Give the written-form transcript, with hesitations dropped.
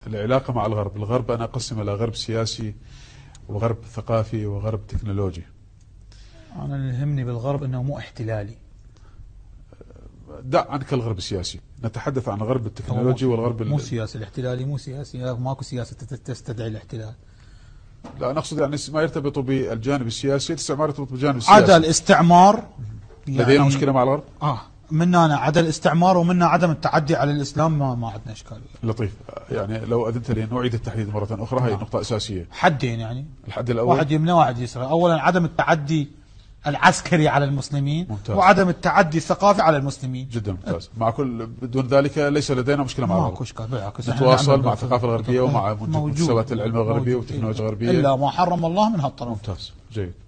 العلاقة مع الغرب. الغرب أنا أقسم إلى غرب سياسي وغرب ثقافي وغرب تكنولوجي. أنا اللي يهمني بالغرب أنه مو احتلالي. دع عنك الغرب السياسي، نتحدث عن الغرب التكنولوجي والغرب مو سياسي. الاحتلالي مو سياسي، ماكو سياسة تستدعي الاحتلال. لا نقصد يعني ما يرتبط بالجانب السياسي، الاستعمار يرتبط بالجانب السياسي. عدا الاستعمار يعني لدينا مشكلة مع الغرب؟ منا أنا عدا الاستعمار ومنا عدم التعدي على الإسلام ما عندنا إشكال. لطيف. يعني لو أذنت لي نعيد التحديد مرة أخرى، هي نقطة أساسية. حدين يعني. الحد الأول واحد يمنى واحد يسرى. أولا عدم التعدي العسكري على المسلمين. ممتاز. وعدم التعدي الثقافي على المسلمين. جدا ممتاز. مع كل بدون ذلك ليس لدينا مشكلة مع الغرب. ماكو إشكال بالعكس. نتواصل مع الثقافة الغربية ومع مكتسبات العلم الغربية والتكنولوجيا الغربية إلا ما حرم الله من هالطرف. ممتاز. جيد.